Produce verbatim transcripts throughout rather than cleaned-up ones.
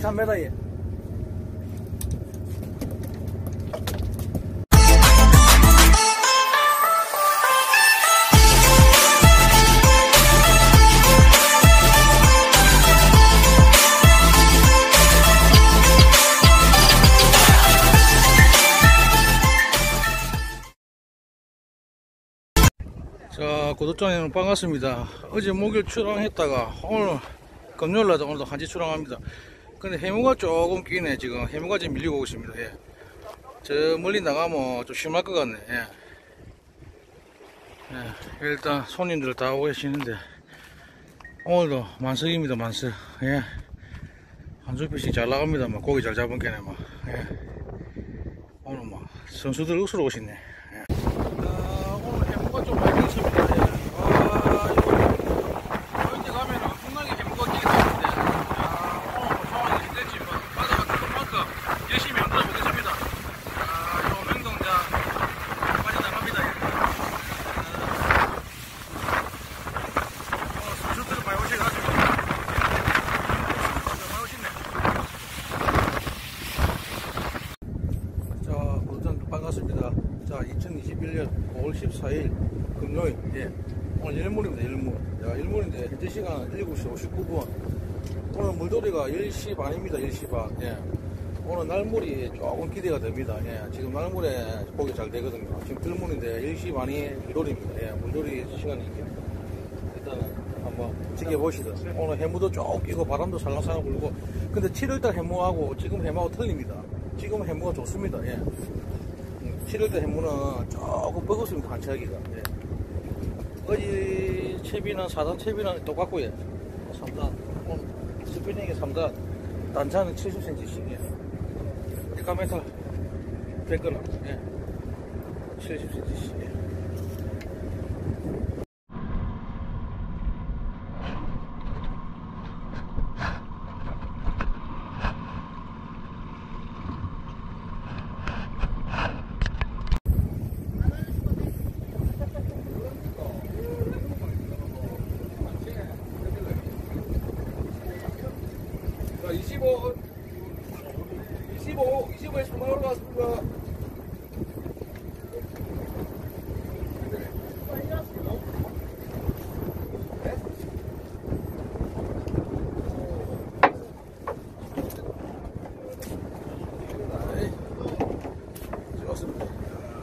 삼 미터 예. 자, 구독자 여러분 반갑습니다. 어제 목요일 출항했다가 오늘 금요일날 오늘도 한시 출항합니다. 근데 해무가 조금 끼네. 지금 해무가 지금 밀리고 오고 있습니다. 예. 저 멀리 나가면 좀 심할 것 같네. 예. 예. 일단 손님들 다 오고 계시는데 오늘도 만석입니다. 만석. 예. 한줄피싱 잘 나갑니다. 막 고기 잘 잡은 게네. 막. 예. 오늘 막 선수들 웃으러 오시네. 예. 아, 오늘 해무가 좀 많이 끼십니다. 예. 아, 이거 여기 가면 엄청나게 해무가 끼게 되는데 아, 오늘 뭐 상황이 힘들지만 바다가 그만큼 열심히 만들어 보겠습니다. 아, 요 맹동장 많이 나갑니다. 어, 선수들 많이 오셔가지고 많이 오시네. 자, 구독자 반갑습니다. 자, 이천이십일 년 오월 십사일 금요일. 예. 오늘 일몰입니다. 일몰. 야, 일몰인데 현재 시간 일곱 시 오십구 분. 오늘 물돌이가 열 시 반입니다. 열 시 반. 예. 오늘 날물이 조금 기대가 됩니다. 예. 지금 날물에 보기 잘 되거든요. 지금 들물인데 열 시 반이 물돌이입니다. 예. 물돌이 시간이니까 일단은 한번 지켜보시죠. 오늘 해무도 쭉 끼고 바람도 살랑살랑 불고. 근데 칠월달 해무하고 지금 해무하고 틀립니다. 지금 해무가 좋습니다. 예. 칠월달 해무는 조금 버겁습니다. 한치하기가. 예. 어제 채비는 사 단 채비는 똑같고요. 삼 단. 오늘 스피닝이 삼 단. 단차는 칠십 센티미터씩. 예. 데카메탈 백 그램. 예. 칠십 센티미터씩. 예. 이십오, 이십오, 이십오에 삼만 올라왔습니다. 좋습니다.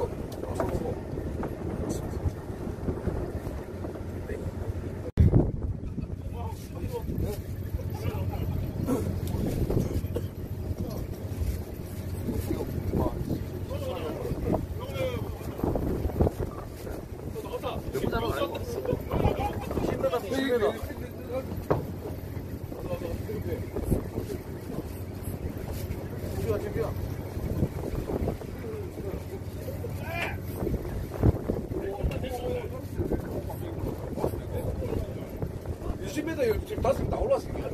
이십 미터 지금 다섯 다 올랐습니다.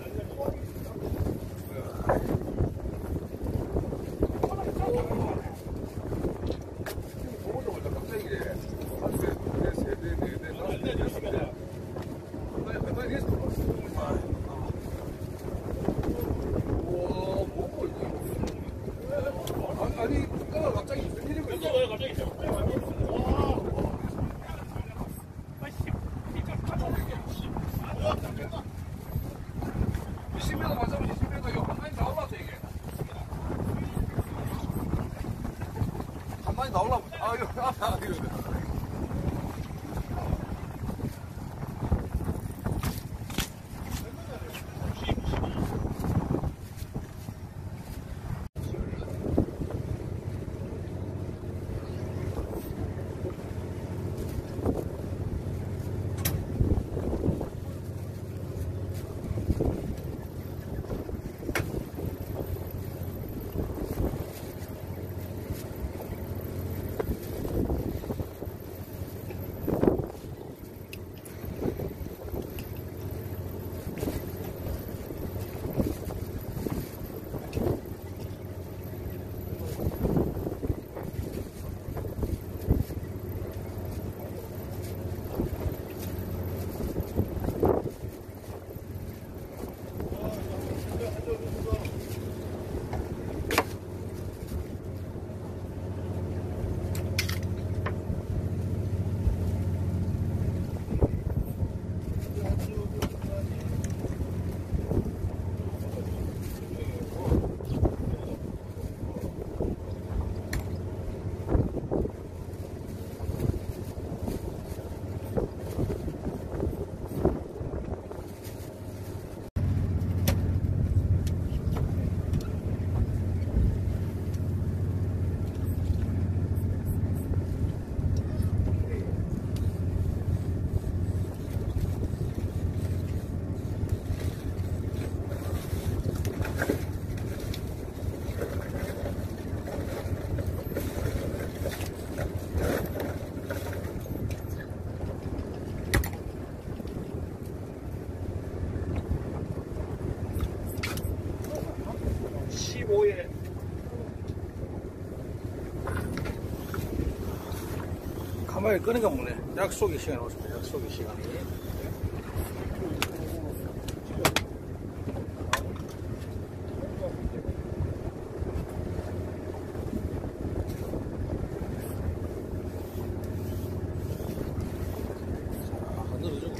아니, 국가가 갑자기 무슨 일이고 있어? 갑자기 이십 미터 맞으면 이십 미터요. 한 마리 나올라서 이게. 한 마리 나올라고. 아유, 아유. 십오에 가만히 끄니까 뭐네. 약속의 시간이 왔습니다. 약속의 시간이. 자, 흔들어주고.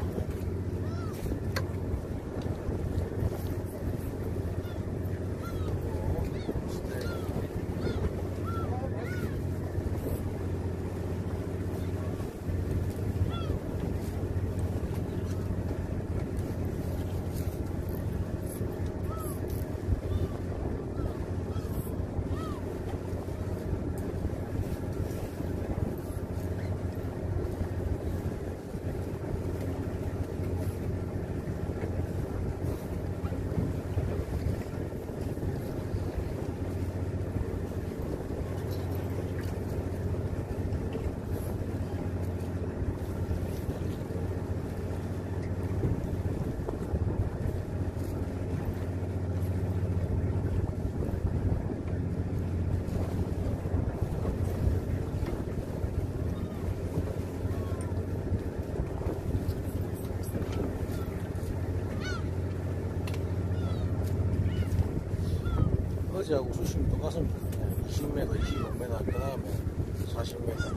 어제하고 수심이 똑같습니다. 이십 미터, 이십오 미터, 그 다음에 사십 미터.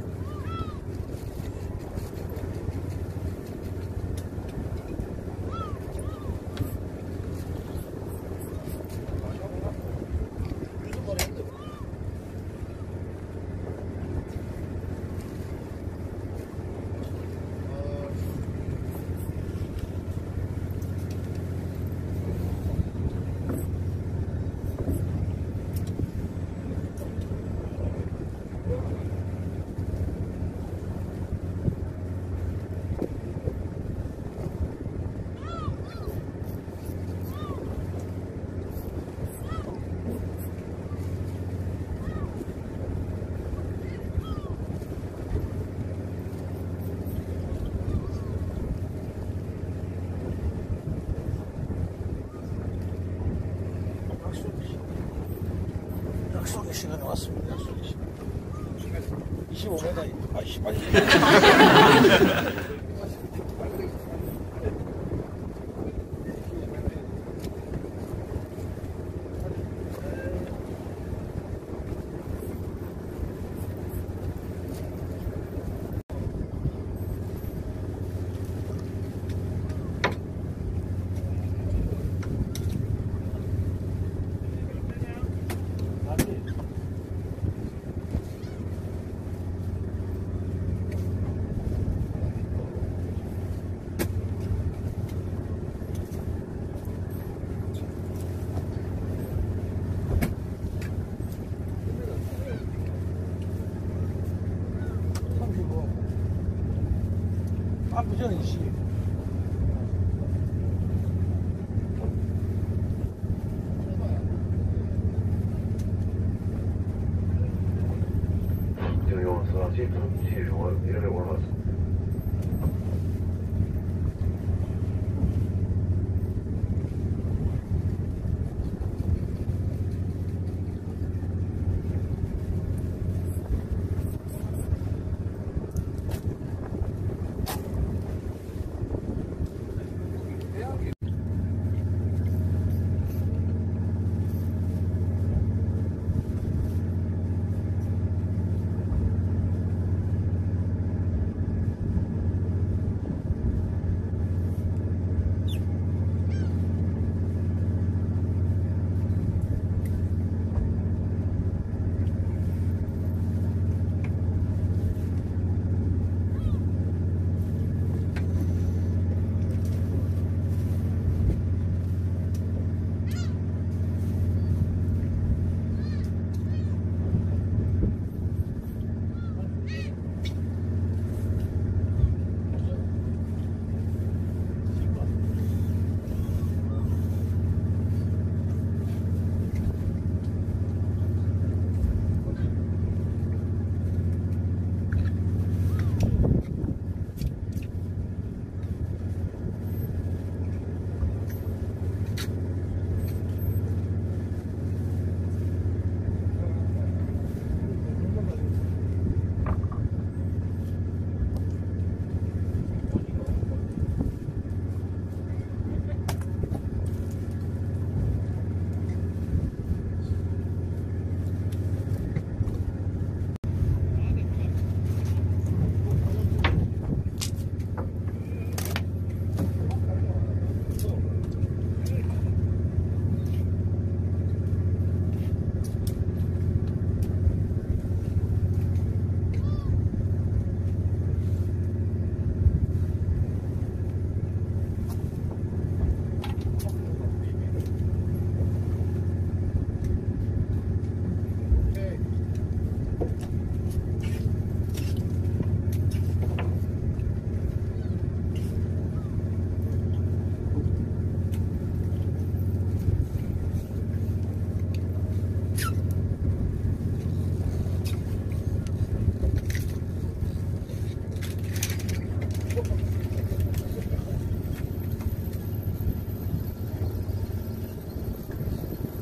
약속의 시간이 왔습니다. 약속의 시간. 이십오 미터. 아, 씨발. 앞부전 이십. 就用四号系统系统一六五二。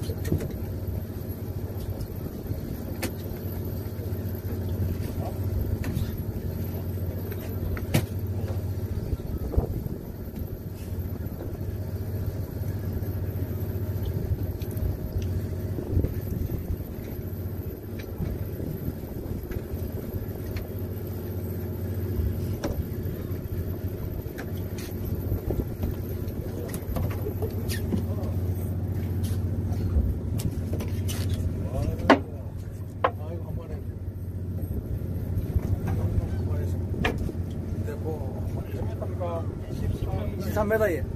이십삼 미터 예.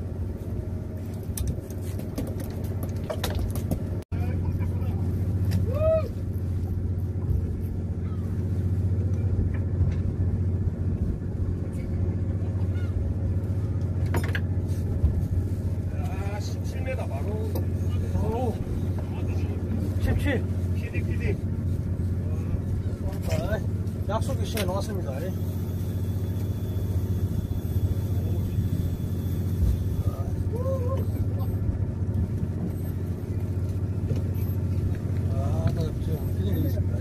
아, 십칠 미터 바로. 오, 십칠. 피디, 피디. 아, 약속의 시간에 왔습니다. 아, 나 지금 필링이 있습니다.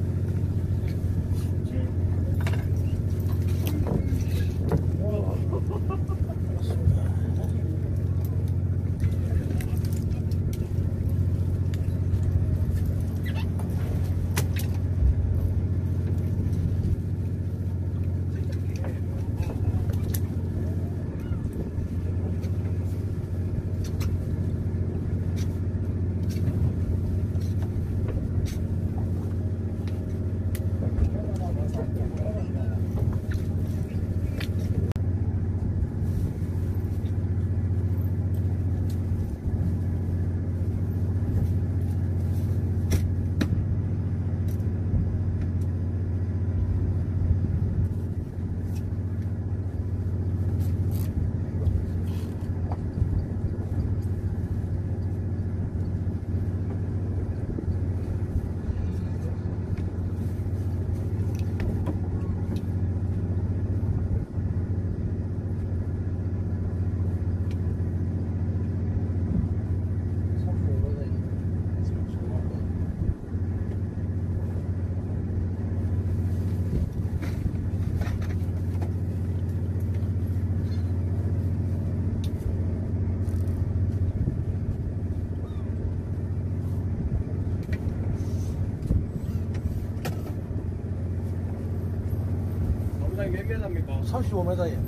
몇 미터입니까? 삼십오 미터 예.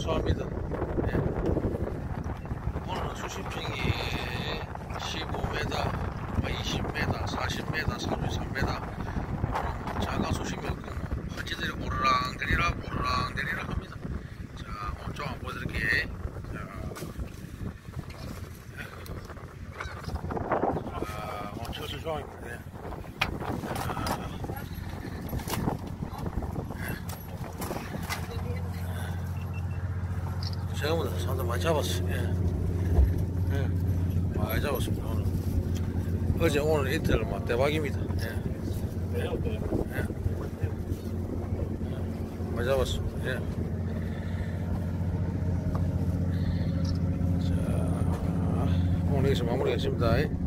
감소합니다. 예. 오늘은 수심층이 십오 미터, 이십 미터, 사십 미터, 삼십삼 미터. 오늘 작은 수심이었고 한치들이 오르락내리락 오르락내리락 합니다. 자, 오늘 좀 한번 보여드릴게요. 자, 아, 오늘 철수 조항입니다. 예. 생각보다 사람들 많이 잡았어요. 예. 예. 많이 잡았습니다. 오늘. 어제 오늘 이틀 막 대박입니다. 예. 예. 예. 많이 잡았습니다. 예. 자, 오늘 여기서 마무리하겠습니다.